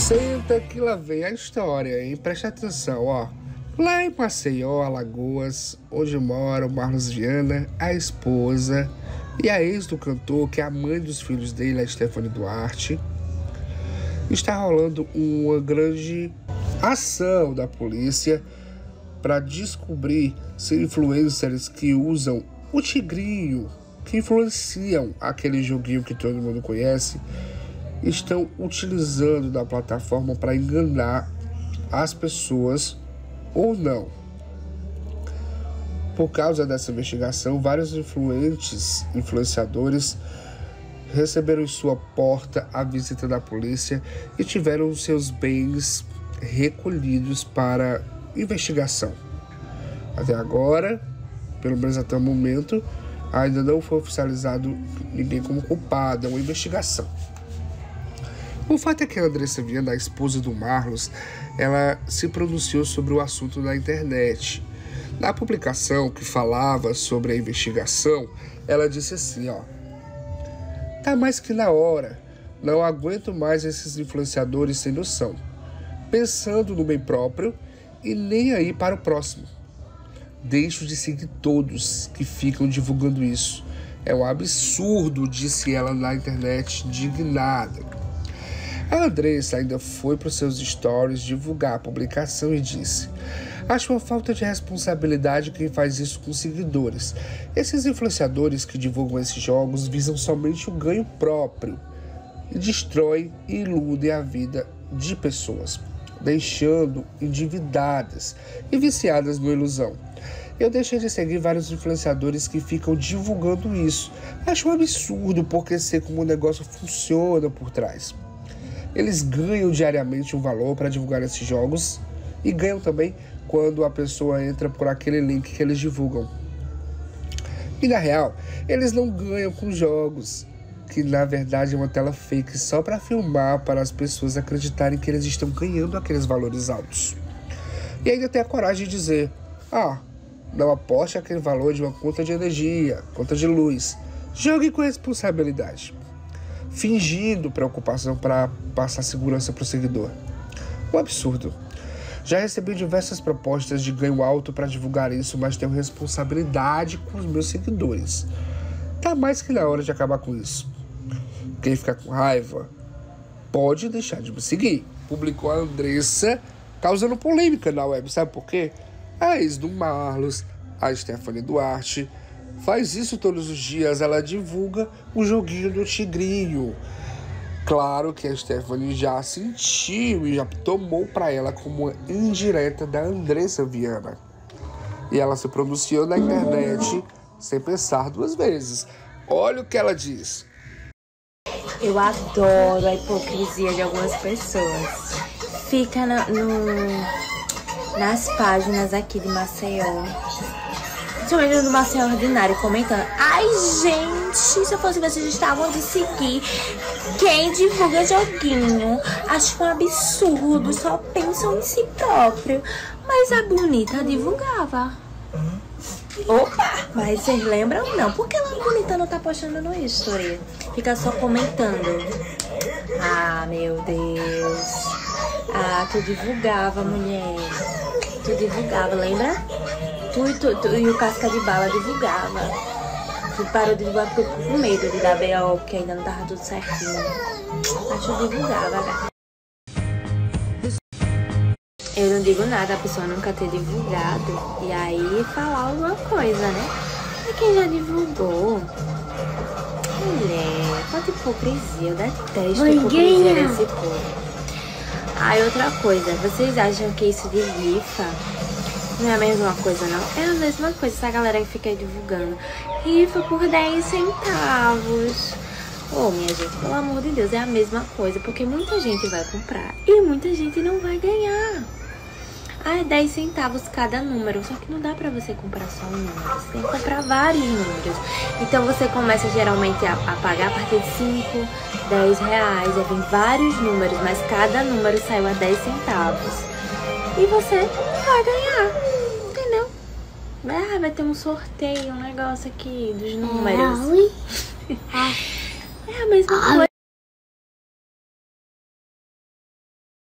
Senta que lá vem a história, hein? Preste atenção, ó. Lá em Maceió, Alagoas, onde mora o Marlos Viana, a esposa e a ex do cantor, que é a mãe dos filhos dele, a Stephanie Duarte, está rolando uma grande ação da polícia para descobrir se influencers que usam o tigrinho, que influenciam aquele joguinho que todo mundo conhece, estão utilizando da plataforma para enganar as pessoas ou não. Por causa dessa investigação, vários influenciadores receberam em sua porta a visita da polícia e tiveram seus bens recolhidos para investigação. Até agora, pelo menos até o momento, ainda não foi oficializado ninguém como culpado, é uma investigação. O fato é que a Andressa Viana, a esposa do Marlos, ela se pronunciou sobre o assunto na internet. Na publicação que falava sobre a investigação, ela disse assim, ó: "Tá mais que na hora, não aguento mais esses influenciadores sem noção, pensando no bem próprio e nem aí para o próximo. Deixo de seguir todos que ficam divulgando isso. É um absurdo", disse ela na internet, indignada. A Andressa ainda foi para os seus stories divulgar a publicação e disse: "Acho uma falta de responsabilidade quem faz isso com seguidores. Esses influenciadores que divulgam esses jogos visam somente o ganho próprio e destroem e iludem a vida de pessoas, deixando endividadas e viciadas na ilusão. Eu deixei de seguir vários influenciadores que ficam divulgando isso. Acho um absurdo porque sei como o negócio funciona por trás. Eles ganham diariamente um valor para divulgar esses jogos e ganham também quando a pessoa entra por aquele link que eles divulgam. E na real, eles não ganham com jogos, que na verdade é uma tela fake só para filmar, para as pessoas acreditarem que eles estão ganhando aqueles valores altos. E ainda tem a coragem de dizer: não aposte aquele valor de uma conta de energia, conta de luz. Jogue com responsabilidade, fingindo preocupação para passar segurança para o seguidor. Um absurdo. Já recebi diversas propostas de ganho alto para divulgar isso, mas tenho responsabilidade com os meus seguidores. Tá mais que na hora de acabar com isso. Quem ficar com raiva pode deixar de me seguir", publicou a Andressa, causando polêmica na web. Sabe por quê? A ex do Marlos, a Stephanie Duarte, faz isso todos os dias. Ela divulga o joguinho do tigrinho. Claro que a Stephanie já sentiu e já tomou para ela como uma indireta da Andressa Viana. E ela se pronunciou na internet sem pensar duas vezes. Olha o que ela diz. Eu adoro a hipocrisia de algumas pessoas. Fica nas páginas aqui de Maceió, principalmente do Maceió Ordinário, comentando: "Ai, gente, se eu fosse vocês estavam de seguir quem divulga joguinho. Acho um absurdo, só pensam em si próprio." Mas a bonita divulgava. Opa, mas vocês lembram? Não, porque ela bonita não tá postando no history, fica só comentando. Ah, meu Deus. Ah, tu divulgava, mulher. Tu divulgava, lembra? Tu e o Casca de Bala divulgava. Tu parou de divulgar porque ficou com medo de dar B.O., porque ainda não tava tudo certinho. Mas tu divulgava, gata. Eu não digo nada, a pessoa nunca ter divulgado e aí falar alguma coisa, né? Mas quem já divulgou? Mulher, quanta hipocrisia. Eu detesto a hipocrisia desse povo. Aí outra coisa, vocês acham que isso de rifa não é a mesma coisa, não? É a mesma coisa, essa galera que fica aí divulgando rifa por 10 centavos. Ô, minha gente, pelo amor de Deus, é a mesma coisa, porque muita gente vai comprar e muita gente não vai ganhar. É 10 centavos cada número, só que não dá pra você comprar só um número, você tem que comprar vários números. Então você começa geralmente a pagar a partir de 5, 10 reais, aí vem vários números, mas cada número saiu a 10 centavos. E você não vai ganhar, entendeu? Vai ter um sorteio, um negócio aqui dos números. É a mesma coisa.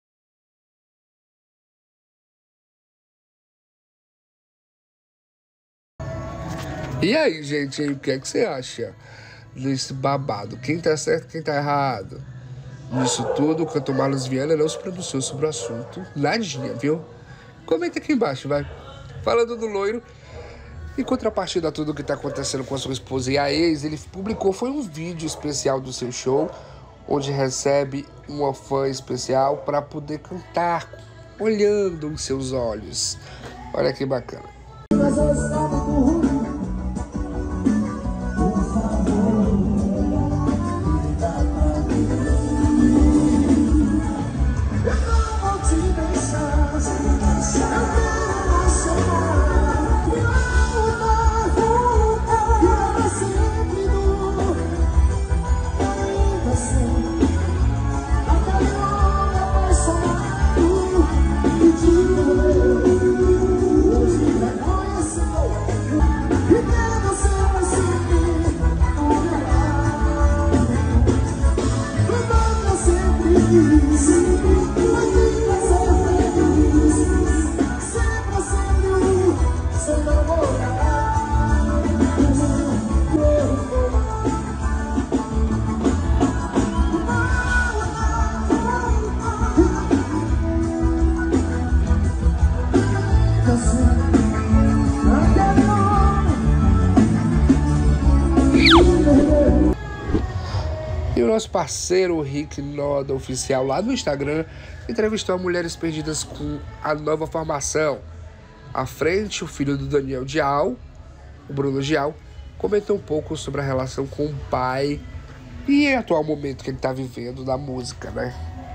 E aí, gente, o que é que você acha desse babado? Quem tá certo, quem tá errado? Nisso tudo, o cantor Marlos Viana não se pronunciou sobre o assunto. Nadinha, viu? Comenta aqui embaixo, vai. Falando do loiro, em contrapartida a tudo que tá acontecendo com a sua esposa e a ex, ele publicou foi um vídeo especial do seu show, onde recebe uma fã especial para poder cantar, olhando em seus olhos. Olha que bacana. E o nosso parceiro Rick Noda Oficial lá no Instagram entrevistou a Mulheres Perdidas com a nova formação. À frente, o filho do Daniel Dial, o Bruno Dial, comentou um pouco sobre a relação com o pai e o atual momento que ele está vivendo da música, né?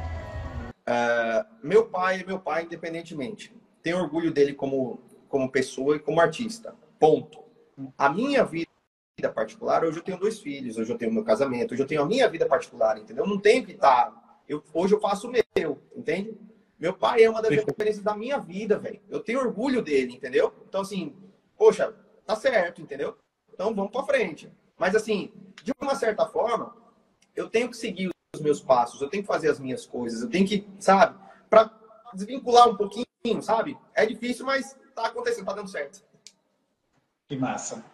Meu pai é meu pai independentemente. Tenho orgulho dele como pessoa e como artista. Ponto. A minha vida particular, hoje eu tenho 2 filhos, hoje eu tenho meu casamento, hoje eu tenho a minha vida particular, entendeu? Não tenho que estar... Hoje eu faço o meu, entende? Meu pai é uma das referências da minha vida, velho. Eu tenho orgulho dele, entendeu? Então, assim, poxa, tá certo, entendeu? Então, vamos pra frente. Mas, assim, de uma certa forma, eu tenho que seguir os meus passos, eu tenho que fazer as minhas coisas, eu tenho que, sabe, pra desvincular um pouquinho, sabe? É difícil, mas tá acontecendo, tá dando certo. Que massa.